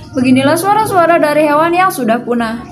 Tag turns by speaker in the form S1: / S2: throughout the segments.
S1: Beginilah suara-suara dari hewan yang sudah punah.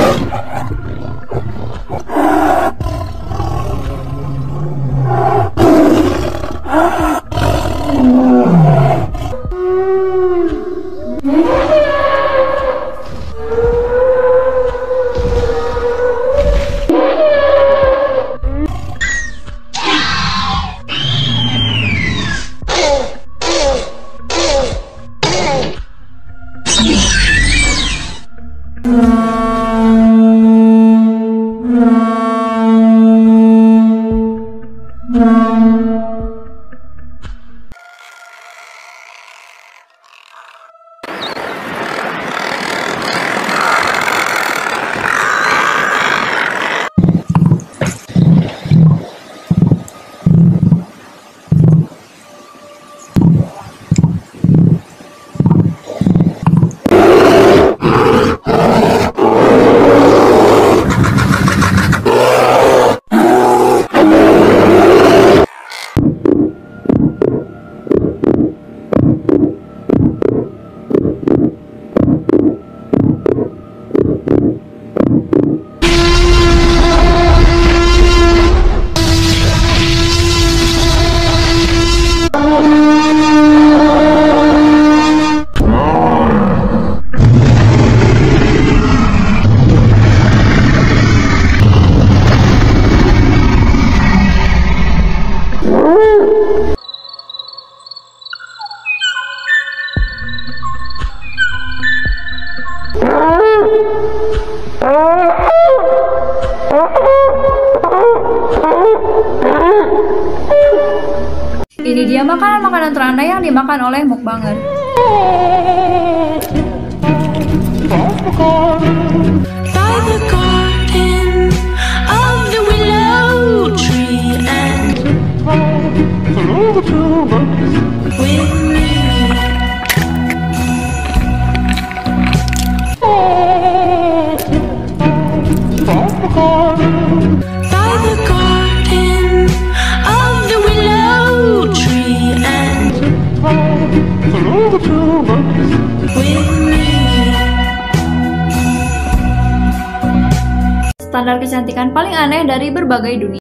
S1: Ini dia makanan-makanan teraneh yang dimakan oleh mukbanger. Standar kecantikan paling aneh dari berbagai dunia.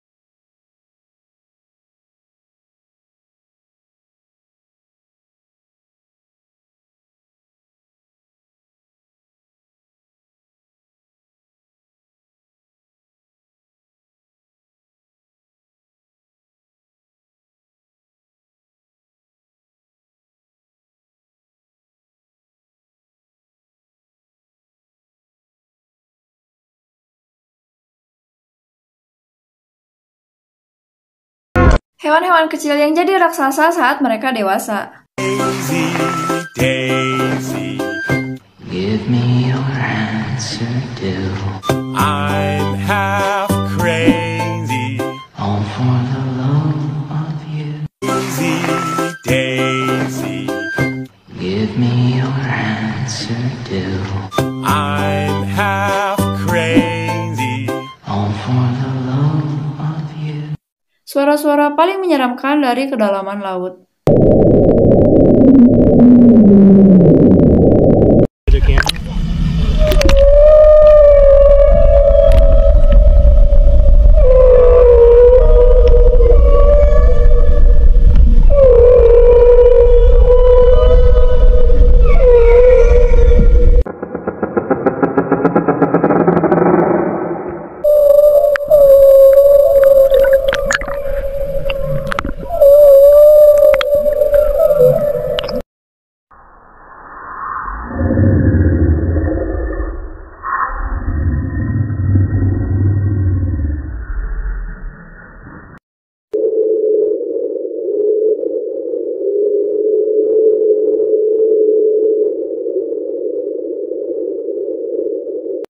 S1: Hewan-hewan kecil yang jadi raksasa saat mereka dewasa.
S2: Daisy, Daisy,
S3: Give me your answer, do.
S2: I'm half crazy.
S3: All for the love of you.
S2: Daisy, Daisy,
S3: Give me your answer, do.
S2: I'm half crazy.
S3: All for the love of you.
S1: Suara-suara paling menyeramkan dari kedalaman laut.